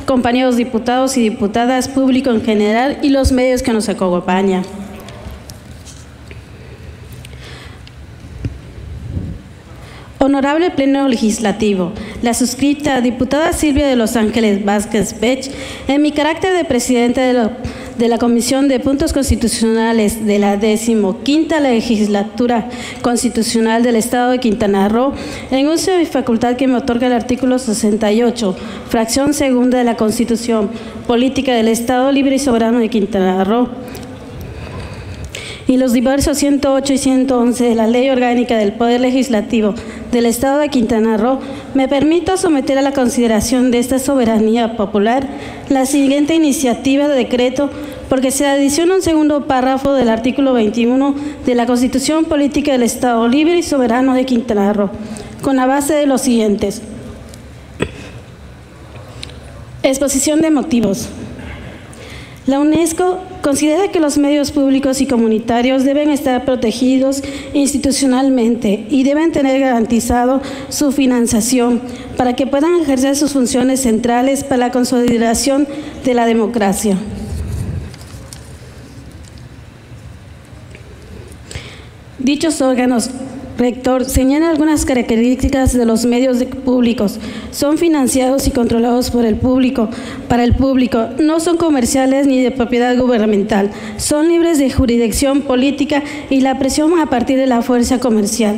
compañeros diputados y diputadas, público en general y los medios que nos acompañan. Honorable Pleno Legislativo, la suscripta diputada Silvia de Los Ángeles Vázquez Pech, en mi carácter de presidenta de la Comisión de Puntos Constitucionales de la 15ª Legislatura Constitucional del Estado de Quintana Roo, en uso de mi facultad que me otorga el artículo 68, fracción segunda de la Constitución Política del Estado Libre y Soberano de Quintana Roo, y los diversos 108 y 111 de la Ley Orgánica del Poder Legislativo del Estado de Quintana Roo, me permito someter a la consideración de esta soberanía popular la siguiente iniciativa de decreto porque se adiciona un segundo párrafo del artículo 21 de la Constitución Política del Estado Libre y Soberano de Quintana Roo, con la base de los siguientes. Exposición de motivos. La UNESCO considera que los medios públicos y comunitarios deben estar protegidos institucionalmente y deben tener garantizado su financiación para que puedan ejercer sus funciones centrales para la consolidación de la democracia. Dichos órganos rector señala algunas características de los medios públicos. Son financiados y controlados por el público, para el público. No son comerciales ni de propiedad gubernamental. Son libres de jurisdicción política y la presión a partir de la fuerza comercial.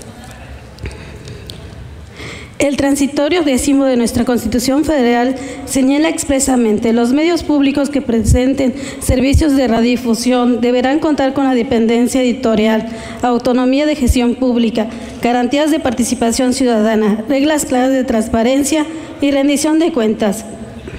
El transitorio 10º de nuestra Constitución Federal señala expresamente: los medios públicos que presenten servicios de radiodifusión deberán contar con la independencia editorial, autonomía de gestión pública, garantías de participación ciudadana, reglas claras de transparencia y rendición de cuentas.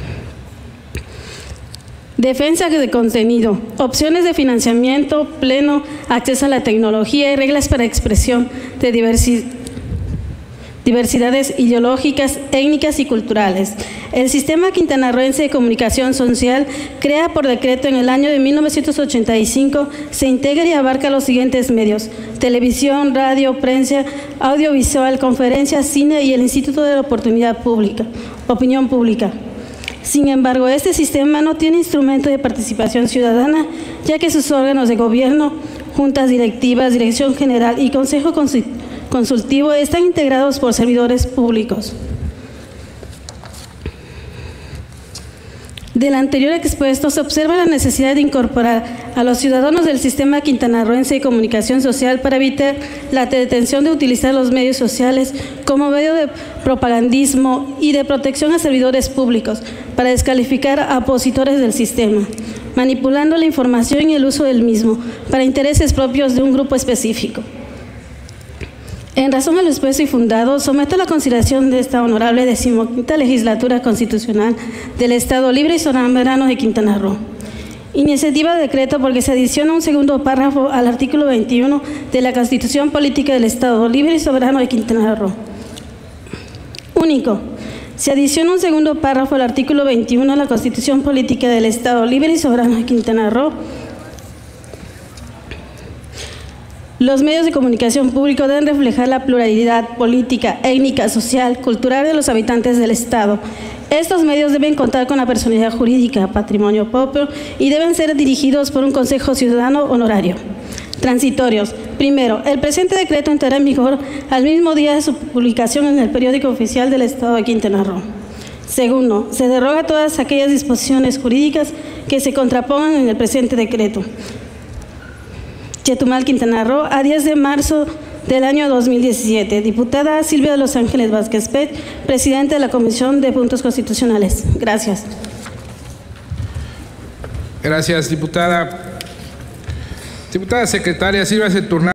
Defensa de contenido, opciones de financiamiento pleno, acceso a la tecnología y reglas para expresión de diversidades ideológicas, étnicas y culturales. El Sistema Quintanarroense de Comunicación Social, crea por decreto en el año de 1985, se integra y abarca los siguientes medios: televisión, radio, prensa, audiovisual, conferencias, cine y el Instituto de la Opinión Pública. Sin embargo, este sistema no tiene instrumento de participación ciudadana, ya que sus órganos de gobierno, juntas directivas, dirección general y consejo consultivo están integrados por servidores públicos. Del anterior expuesto, se observa la necesidad de incorporar a los ciudadanos del Sistema Quintanarroense de Comunicación Social para evitar la detención de utilizar los medios sociales como medio de propagandismo y de protección a servidores públicos para descalificar a opositores del sistema, manipulando la información y el uso del mismo para intereses propios de un grupo específico. En razón a lo expuesto y fundado, someto a la consideración de esta honorable 15ª Legislatura Constitucional del Estado Libre y Soberano de Quintana Roo. Iniciativa de decreto porque se adiciona un segundo párrafo al artículo 21 de la Constitución Política del Estado Libre y Soberano de Quintana Roo. Único. Se adiciona un segundo párrafo al artículo 21 de la Constitución Política del Estado Libre y Soberano de Quintana Roo. Los medios de comunicación público deben reflejar la pluralidad política, étnica, social, cultural de los habitantes del Estado. Estos medios deben contar con la personalidad jurídica, patrimonio propio y deben ser dirigidos por un Consejo Ciudadano honorario. Transitorios. Primero, el presente decreto entrará en vigor al mismo día de su publicación en el Periódico Oficial del Estado de Quintana Roo. Segundo, se deroga todas aquellas disposiciones jurídicas que se contrapongan en el presente decreto. Chetumal, Quintana Roo, a 10 de marzo del año 2017. Diputada Silvia de Los Ángeles Vázquez Pech, presidenta de la Comisión de Puntos Constitucionales. Gracias. Gracias, diputada. Diputada secretaria, sírvase turnar.